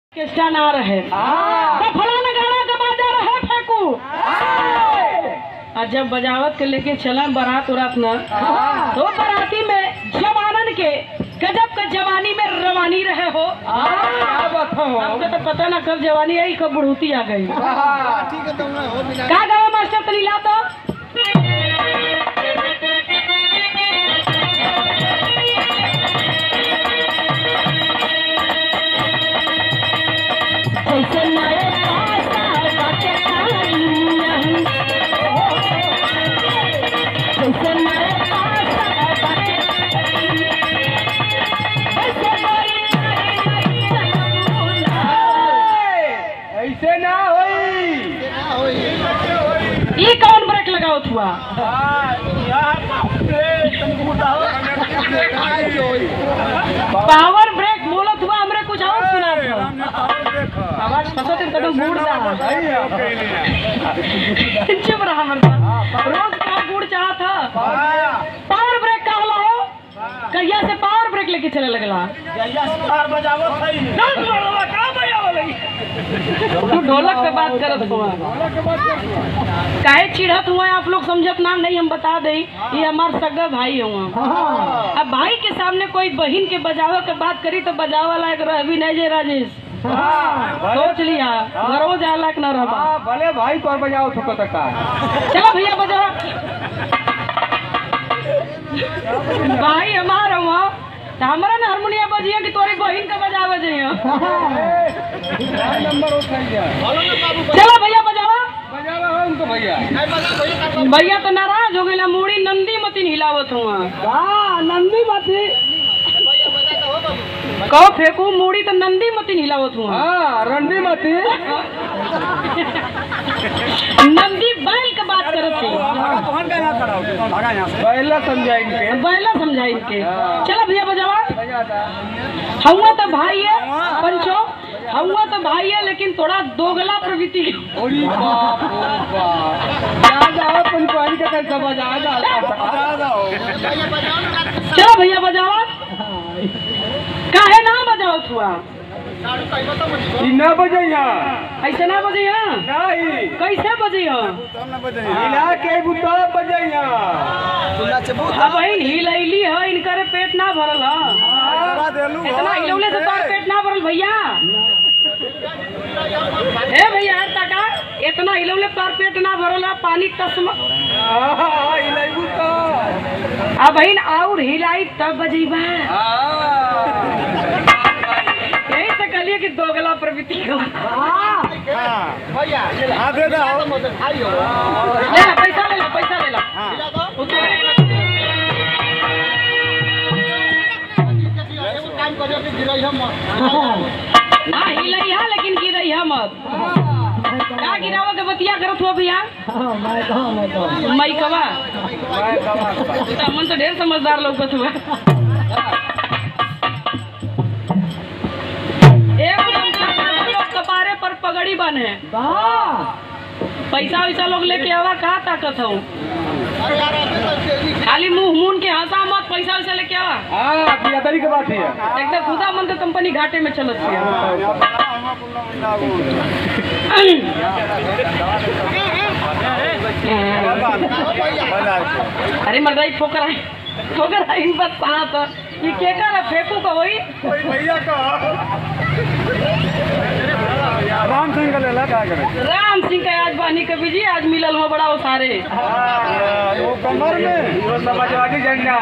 केस्टा ना रहे तो फलाना गाना का बाजा रहे फेंकू। और जब बजावत के लेके चला बारात उरात न तो बाराती में जवानन के गजब का जवानी में रवानी रहे हो। आपको तो पता ना कब जवानी आई कब बुढ़ूती आ गई। का गावा मास्टर तलीला तो ऐसे ना ये कौन ब्रेक लगाओ हुआ? पावर ब्रेक बोलो हुआ हमरे कुछ और सुना आवाज फंसो तुम कदम गुड़ जा चुप रहा मर्दा रोज का गुड़ चाहा था। पावर ब्रेक का होला हो कहिया से पावर ब्रेक लेके चले लगला तू ढोलक पे बात करत हुआ काहे चिढ़त हुआ आप लोग समझत ना नहीं हम बता दे ये हमार सगा भाई हुआ। अब भाई के सामने कोई बहन के बजावे के बात करी तो बजावा लायक रह भी नहीं जे राजेश सोच लिया घरों जा लायक न रह भले भाई तो बजाओ थको तक चलो भैया बजा भाई हमारा हुआ हमारा ना हारमोनिया बजिया कि तोरी बहन का बजावा जइयो चलो भैया बजावा उनको भैया भैया तो नाराज हो गया मूड़ी नंदी मती हिलावत हुआ नंदी मती कहो फेंकू मूड़ी तो नंदी मती हिलावत हुआ रंडी मती नंदी बैल का बात करत थे बैला समझाएंगे चलो भैया बजावा हुआ तो भाई है पंचो हुआ तो भाई है लेकिन थोड़ा दोगला प्रवृत्ति चलो भैया बजावा काहे ना बजाओ हुआ ना बजैया ऐसे ना बजैया नहीं कैसे बजैया हिला के बुता बजैया अब हिलैली है इनकर पेट ना भरल है इतना हिलौले से तार पेट ना भरल भैया ए भैया तका इतना हिलौले तार पेट ना भरल है पानी तस्मा हिलाइबू तो अब बहन और हिलाई तब बजेबा यही तो कहलिए कि दोगला प्रवृत्ति को पैसा ले लो पैसा ले लो हाँ हिलैया लेकिन गिरैया मत क्या गिरावा के बतिया करत हो भैया मैकवा मन तो ढेर समझदार लोग हुआ कपारे पर पगड़ी बने पैसा वैसा लोग लेके आवा कहा ताकत हो खाली मुंह मून के हंसा मत पैसा वैसा लेके आवा की बात है एकदम खुदा मन तो कंपनी घाटे में चलत है। अरे मर्दाई ठोकर आई बस साथ ये के कर फेंकू का वही भैया का राम सिंह का लेला क्या करे राम सिंह का आज बानी कभी जी आज मिलल हो बड़ा सारे वो कमर में वो समाजवादी झंडा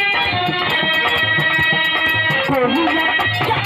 कोई